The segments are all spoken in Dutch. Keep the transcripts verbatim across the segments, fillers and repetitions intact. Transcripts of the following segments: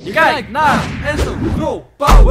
Je kijkt naar Enzo Pro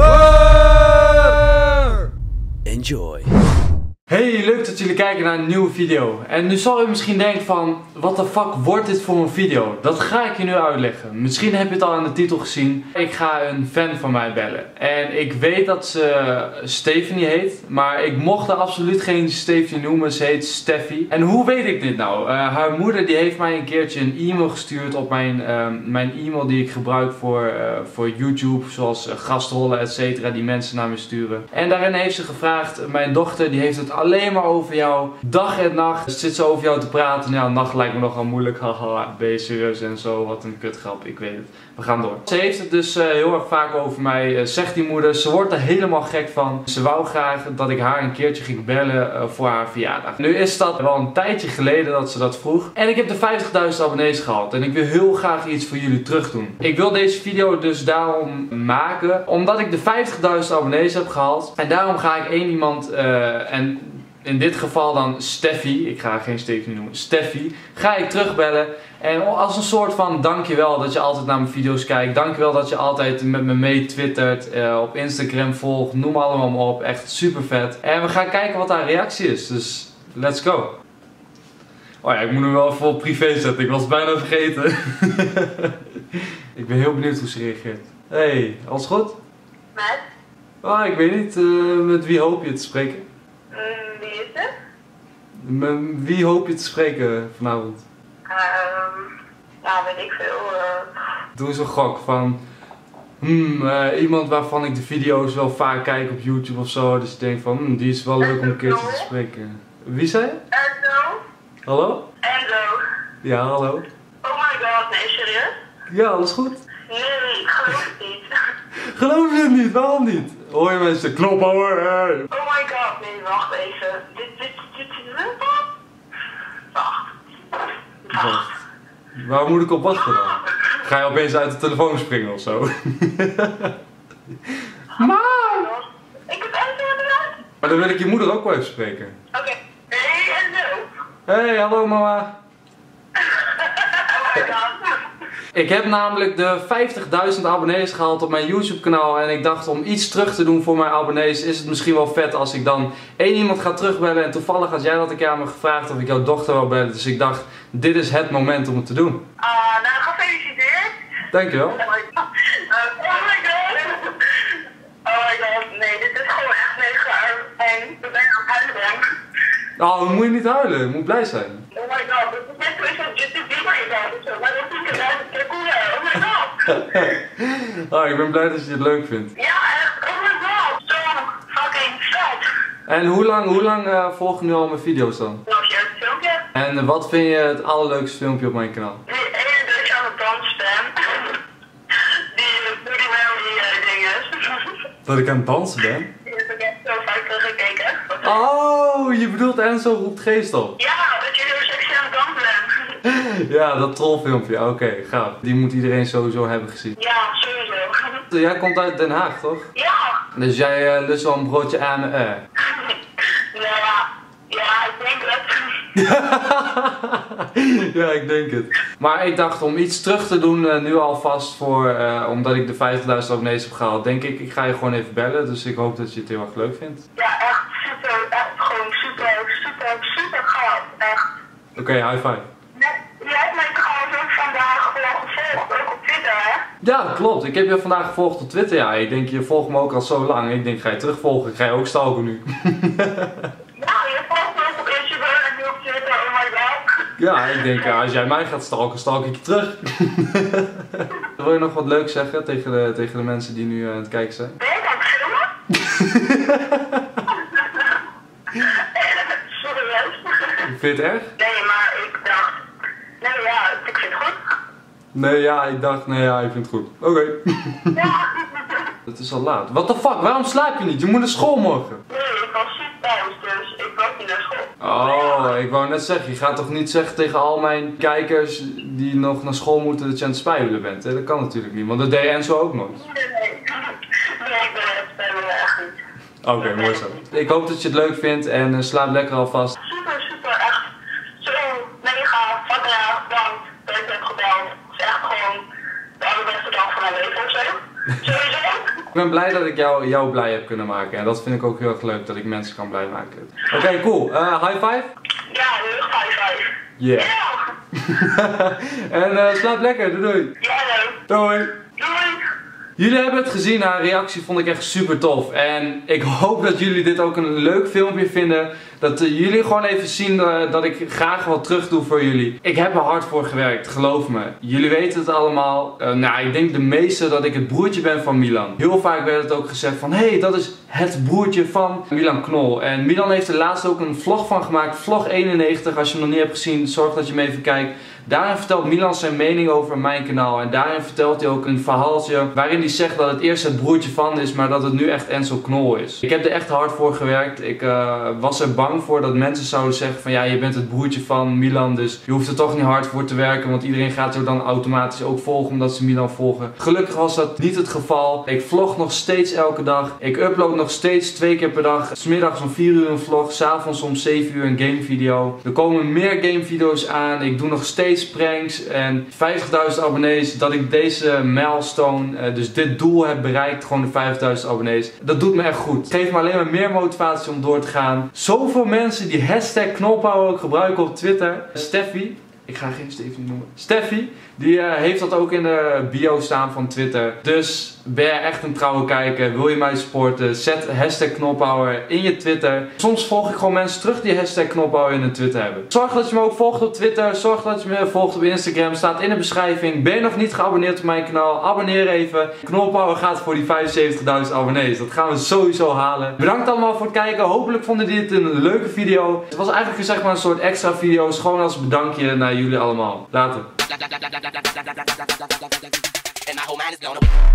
Power! Enjoy! Hey, leuk dat jullie kijken naar een nieuwe video. En nu zal je misschien denken van, wat de fuck wordt dit voor een video? Dat ga ik je nu uitleggen. Misschien heb je het al aan de titel gezien. Ik ga een fan van mij bellen. En ik weet dat ze Stephanie heet. Maar ik mocht er absoluut geen Stephanie noemen. Ze heet Steffi. En hoe weet ik dit nou? Uh, haar moeder die heeft mij een keertje een e-mail gestuurd op mijn, uh, mijn e-mail die ik gebruik voor, uh, voor YouTube. Zoals uh, gastrollen, et cetera. Die mensen naar me sturen. En daarin heeft ze gevraagd, mijn dochter die heeft het alleen maar over jou. Dag en nacht zit ze over jou te praten. Ja, nacht lijkt me nogal moeilijk. Haha, ben je serieus en zo. Wat een kutgrap, ik weet het. We gaan door. Ze heeft het dus uh, heel erg vaak over mij, uh, zegt die moeder. Ze wordt er helemaal gek van. Ze wou graag dat ik haar een keertje ging bellen uh, voor haar verjaardag. Nu is dat wel een tijdje geleden dat ze dat vroeg. En ik heb de vijftigduizend abonnees gehaald. En ik wil heel graag iets voor jullie terug doen. Ik wil deze video dus daarom maken. Omdat ik de vijftigduizend abonnees heb gehaald. En daarom ga ik één iemand uh, en... in dit geval dan Steffi, ik ga haar geen Steffi noemen, Steffi, ga ik terugbellen. En als een soort van dankjewel dat je altijd naar mijn video's kijkt. Dankjewel dat je altijd met me mee twittert, uh, op Instagram volgt, noem allemaal maar op. Echt super vet. En we gaan kijken wat haar reactie is, dus let's go. Oh ja, ik moet hem wel even op privé zetten, ik was het bijna vergeten. Ik ben heel benieuwd hoe ze reageert. Hey, alles goed? Met? Oh, ik weet niet, uh, met wie hoop je te spreken? Wie is het? Met wie hoop je te spreken vanavond? Um, ja, weet ik veel. Uh... Doe eens een gok van hmm, uh, iemand waarvan ik de video's wel vaak kijk op YouTube of zo. Dus ik denk van hmm, die is wel leuk om een keertje te spreken. Wie zei je? Enzo. Hallo? Enzo. Ja, hallo. Oh my god, nee, serieus? Ja, alles goed? Nee, ik geloof het niet. Geloof je het niet? Waarom niet? Hoor je mensen? Knop hoor! Hey. Oh my god, nee, wacht even. Dit, dit, dit, dit, wacht. Wacht. Waar moet ik op wachten dan? Ga je opeens uit de telefoon springen of zo? Maar! Ik heb Enzo inderdaad. Maar dan wil ik je moeder ook wel even spreken. Oké. Okay. Hey Enzo. Hey, hallo mama. Oh my god. Ik heb namelijk de vijftigduizend abonnees gehaald op mijn YouTube kanaal. En ik dacht om iets terug te doen voor mijn abonnees is het misschien wel vet als ik dan één iemand ga terugbellen. En toevallig had jij dat een keer aan me gevraagd of ik jouw dochter wil bellen. Dus ik dacht, dit is het moment om het te doen. Ah, uh, nou gefeliciteerd. Dankjewel. Oh my god. Uh, oh my god. Oh my god, nee, dit is gewoon echt mega en ik ben aan het huilen. Oh, dan moet je niet huilen, je moet blij zijn. Oh my god, dit is net zoals Justin Bieber gedaan of zo, maar dat vind ik het eigenlijk cooler. Oh my god. Oh, ik ben blij dat je het leuk vindt. Ja, echt, oh my god, zo fucking vet. En hoe lang, hoe lang uh, volg je nu al mijn video's dan? Nog je het filmpje? En uh, wat vind je het allerleukste filmpje op mijn kanaal? Die ene dat je aan het dansen bent. Die Booty Melody ding is. Dat ik aan het dansen ben? Die heb ik echt zo vaak teruggekeken. Oh, je bedoelt Enzo roept geest op? Ja, dat je heel sexy aan het dansen bent. Ja, dat trollfilmpje, oké, okay, gaaf. Die moet iedereen sowieso hebben gezien. Ja, sowieso. Jij komt uit Den Haag, toch? Ja. Dus jij uh, lust wel een broodje aan uh. Nou ja, ja, ik denk het. Ja, ik denk het. Maar ik dacht om iets terug te doen uh, nu alvast voor, uh, omdat ik de vijftigduizend abonnees heb gehaald, denk ik, ik ga je gewoon even bellen. Dus ik hoop dat je het heel erg leuk vindt. Ja, echt super, echt gewoon super, super, super gaaf, echt. Oké, okay, high five. Je hebt mij trouwens ook vandaag gewoon gevolgd, ook op Twitter, hè? Ja, klopt. Ik heb je vandaag gevolgd op Twitter. Ja, ik denk, je volgt me ook al zo lang. Ik denk, ga je terugvolgen? Ik ga je ook stalken nu. Ja, je volgt me ook op Instagram en nu op Twitter, oh my god. Ja, ik denk, ja, als jij mij gaat stalken, stalk ik je terug. Wil je nog wat leuks zeggen tegen de, tegen de mensen die nu aan het kijken zijn? Ben je aan het filmen? Serieus? Vind je het erg? Nee, maar ik dacht, nee ja, ik vind het goed. Nee, ja, ik dacht, nee, ja, ik vind het goed. Oké. Okay. Ja. Het is al laat. What the fuck, waarom slaap je niet? Je moet naar school morgen. Nee, ik was ziek thuis, dus ik was niet naar school. Oh, ik wou net zeggen, je gaat toch niet zeggen tegen al mijn kijkers die nog naar school moeten dat je aan het spijbelen bent, hè? Dat kan natuurlijk niet, want dat deed Enzo ook nooit. Nee, nee, nee, ik ben het spijbelen echt niet. Oké, okay, mooi zo. Ik hoop dat je het leuk vindt en uh, slaap lekker alvast. Super, super, echt zo mega, fucking erg bedankt dat je hebt gebeld. Het is echt gewoon de allerbeste dag van mijn leven of zo. ben blij dat ik jou, jou blij heb kunnen maken. En dat vind ik ook heel erg leuk, dat ik mensen kan blij maken. Oké, okay, cool. Uh, high five? Ja, leuk high five. Yeah. Ja. En uh, slaap lekker, doei doei. Ja, leuk. Doei. Doei. Jullie hebben het gezien, haar reactie vond ik echt super tof. En ik hoop dat jullie dit ook een leuk filmpje vinden. Dat uh, jullie gewoon even zien uh, dat ik graag wat terug doe voor jullie. Ik heb er hard voor gewerkt, geloof me. Jullie weten het allemaal. Uh, nou, ik denk de meeste dat ik het broertje ben van Milan. Heel vaak werd het ook gezegd van, hé, hey, dat is het broertje van Milan Knol. En Milan heeft er laatst ook een vlog van gemaakt, vlog eenennegentig. Als je hem nog niet hebt gezien, zorg dat je hem even kijkt. Daarin vertelt Milan zijn mening over mijn kanaal. En daarin vertelt hij ook een verhaaltje waarin hij zegt dat het eerst het broertje van is, maar dat het nu echt Enzo Knol is. Ik heb er echt hard voor gewerkt. Ik uh, was er bang voor dat mensen zouden zeggen van ja, je bent het broertje van Milan, dus je hoeft er toch niet hard voor te werken, want iedereen gaat zo dan automatisch ook volgen omdat ze Milan volgen. Gelukkig was dat niet het geval. Ik vlog nog steeds elke dag. Ik upload nog steeds twee keer per dag. 's Middags om vier uur een vlog, 's avonds om zeven uur een gamevideo. Er komen meer gamevideo's aan. Ik doe nog steeds pranks en vijftigduizend abonnees, dat ik deze milestone, uh, dus dit doel heb bereikt, gewoon de vijftigduizend abonnees. Dat doet me echt goed. Het geeft me alleen maar meer motivatie om door te gaan. Zoveel mensen die hashtag knolpower ook gebruiken op Twitter. Steffi, ik ga geen Steffi noemen. Steffi, die uh, heeft dat ook in de bio staan van Twitter. Dus ben je echt een trouwe kijker, wil je mij supporten, zet hashtag knolpower in je Twitter. Soms volg ik gewoon mensen terug die hashtag knolpower in hun Twitter hebben. Zorg dat je me ook volgt op Twitter, zorg dat je me volgt op Instagram, staat in de beschrijving. Ben je nog niet geabonneerd op mijn kanaal, abonneer even. Knolpower gaat voor die vijfenzeventigduizend abonnees, dat gaan we sowieso halen. Bedankt allemaal voor het kijken, hopelijk vonden jullie dit een leuke video. Het was eigenlijk zeg maar een soort extra video's, gewoon als bedankje naar jullie allemaal. Later. And my whole mind is blown away.